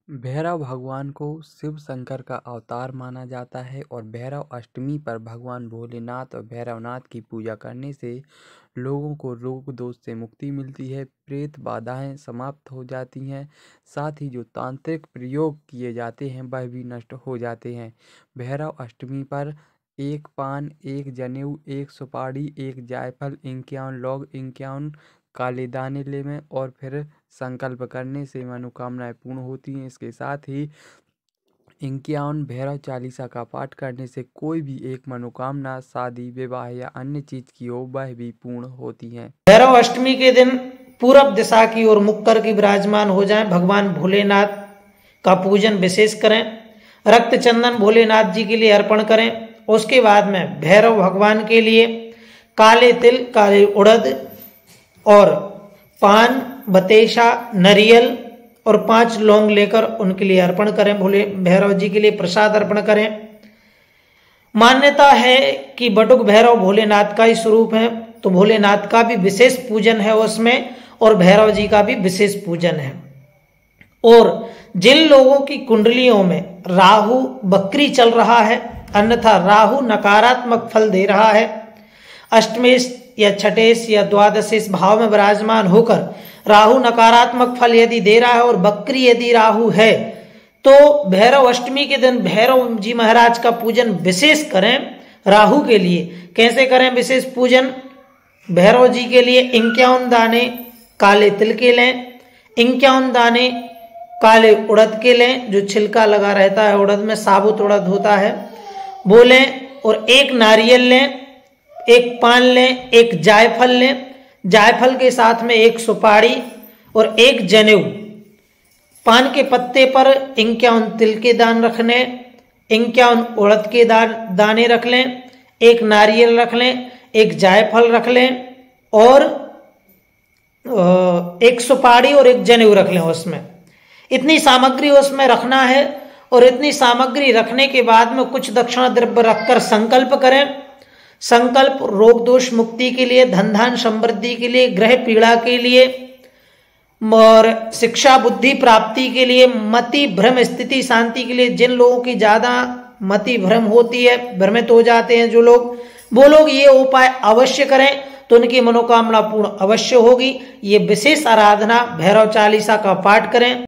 भैरव भगवान को शिव शंकर का अवतार माना जाता है और भैरव अष्टमी पर भगवान भोलेनाथ और भैरवनाथ की पूजा करने से लोगों को रोग दोष से मुक्ति मिलती है, प्रेत बाधाएं समाप्त हो जाती हैं, साथ ही जो तांत्रिक प्रयोग किए जाते हैं वह भी नष्ट हो जाते हैं। भैरव अष्टमी पर एक पान, एक जनेऊ, एक सुपारी, एक जायफल, 51 लौंग, 51 काले दाने लेवें और फिर संकल्प करने से मनोकामनाएं पूर्ण होती हैं। इसके साथ ही 51 भैरव चालीसा का पाठ करने से कोई भी एक मनोकामना शादी, विवाह या अन्य चीज की हो वह भी पूर्ण होती है। भैरव अष्टमी के दिन पूरब दिशा की ओर मुख करके विराजमान हो जाएं, भगवान भोलेनाथ का पूजन विशेष करें, रक्त चंदन भोलेनाथ जी के लिए अर्पण करें। उसके बाद में भैरव भगवान के लिए काले तिल, काले उड़द और पान, बतेशा, नरियल और 5 लौंग लेकर उनके लिए अर्पण करें। भोले भैरव जी के लिए प्रसाद अर्पण करें। मान्यता है कि बटुक भैरव भोलेनाथ का ही स्वरूप है, तो भोलेनाथ का भी विशेष पूजन है उसमें और भैरव जी का भी विशेष पूजन है। और जिन लोगों की कुंडलियों में राहु बकरी चल रहा है, अन्यथा राहु नकारात्मक फल दे रहा है, अष्टमेश या छठेश या द्वादशेश भाव में विराजमान होकर राहु नकारात्मक फल यदि दे रहा है और बकरी यदि राहु है, तो भैरव अष्टमी के दिन भैरव जी महाराज का पूजन विशेष करें। राहु के लिए कैसे करें विशेष पूजन? भैरव जी के लिए 51 दाने काले तिल के लें, 51 दाने काले उड़द के लें, जो छिलका लगा रहता है उड़द में, साबुत उड़द होता है वो लें, और 1 नारियल लें, 1 पान लें, 1 जायफल लें, जायफल के साथ में 1 सुपारी और 1 जनेऊ। पान के पत्ते पर 51 तिल के दान रखने, 51 उड़द के दाने रख लें, 1 नारियल रख लें, 1 जायफल रख लें और 1 सुपारी और 1 जनेऊ रख लें। उसमें इतनी सामग्री उसमें रखना है और इतनी सामग्री रखने के बाद में कुछ दक्षिणा द्रव्य रखकर संकल्प करें। संकल्प रोग दोष मुक्ति के लिए, धन धान समृद्धि के लिए, ग्रह पीड़ा के लिए और शिक्षा बुद्धि प्राप्ति के लिए, मति भ्रम स्थिति शांति के लिए। जिन लोगों की ज्यादा मति भ्रम होती है, भ्रमित हो जाते हैं जो लोग, वो लोग ये उपाय अवश्य करें तो उनकी मनोकामना पूर्ण अवश्य होगी। ये विशेष आराधना भैरव चालीसा का पाठ करें।